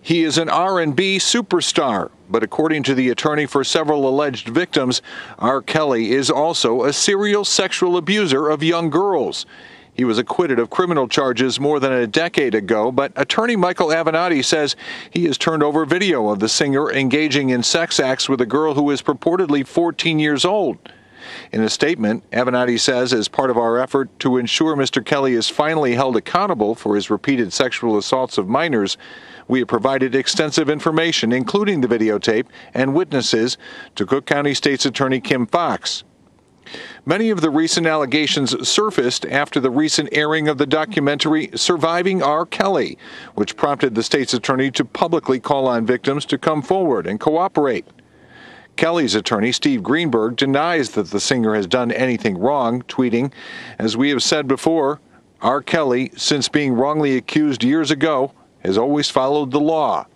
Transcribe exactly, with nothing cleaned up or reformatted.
He is an R and B superstar, but according to the attorney for several alleged victims, R. Kelly is also a serial sexual abuser of young girls. He was acquitted of criminal charges more than a decade ago, but attorney Michael Avenatti says he has turned over video of the singer engaging in sex acts with a girl who is purportedly fourteen years old. In a statement, Avenatti says, as part of our effort to ensure Mister Kelly is finally held accountable for his repeated sexual assaults of minors, we have provided extensive information, including the videotape and witnesses, to Cook County State's Attorney Kim Foxx. Many of the recent allegations surfaced after the recent airing of the documentary Surviving R. Kelly, which prompted the state's attorney to publicly call on victims to come forward and cooperate. Kelly's attorney, Steve Greenberg, denies that the singer has done anything wrong, tweeting, "As we have said before, R. Kelly, since being wrongly accused years ago, has always followed the law.